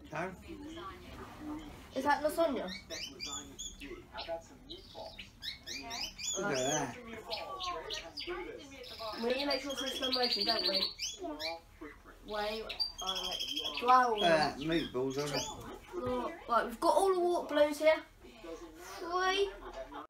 No? Is that lasagna? Look at that. We need to make sure it's in slow motion, don't we? Wait. Wow. Meatballs, aren't it? Right, we've got all the water balloons here. 3,